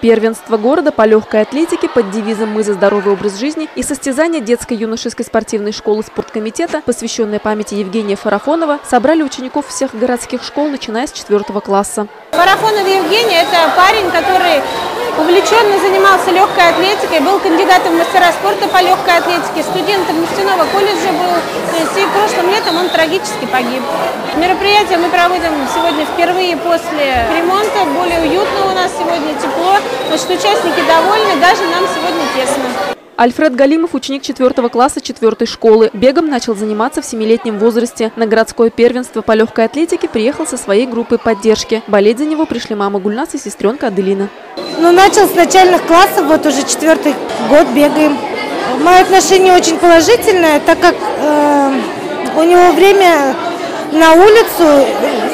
Первенство города по легкой атлетике под девизом «Мы за здоровый образ жизни» и состязания детско-юношеской спортивной школы спорткомитета, посвященные памяти Евгения Фарафонова, собрали учеников всех городских школ, начиная с 4 класса. Фарафонов Евгений – это парень, который увлеченно занимался легкой атлетикой, был кандидатом в мастера спорта по легкой атлетике, студентом нефтяного колледжа был. То есть и прошлым летом он трагически погиб. Мероприятие мы проводим сегодня впервые после ремонта, более уютно у нас сегодня, тепло. Значит, участники довольны, даже нам сегодня тесно. Альфред Галимов – ученик 4 класса 4 школы. Бегом начал заниматься в 7-летнем возрасте. На городское первенство по легкой атлетике приехал со своей группой поддержки. Болеть за него пришли мама Гульнас и сестренка Аделина. Начал с начальных классов, вот уже 4-й год бегаем. Мое отношение очень положительное, так как у него время на улицу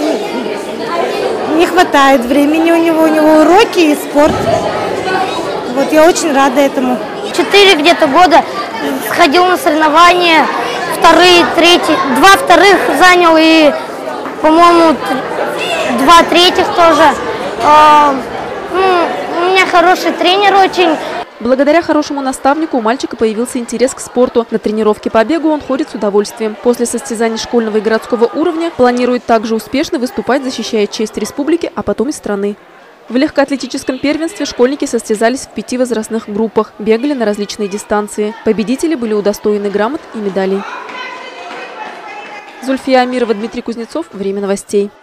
не хватает времени, у него уроки и спорт. Вот я очень рада этому. 4 где-то года сходил на соревнования, 2 вторых занял и, по-моему, 2 третьих тоже. У меня хороший тренер очень. Благодаря хорошему наставнику у мальчика появился интерес к спорту. На тренировки по бегу он ходит с удовольствием. После состязаний школьного и городского уровня планирует также успешно выступать, защищая честь республики, а потом и страны. В легкоатлетическом первенстве школьники состязались в 5 возрастных группах, бегали на различные дистанции. Победители были удостоены грамот и медалей. Зульфия Амирова, Дмитрий Кузнецов. Время новостей.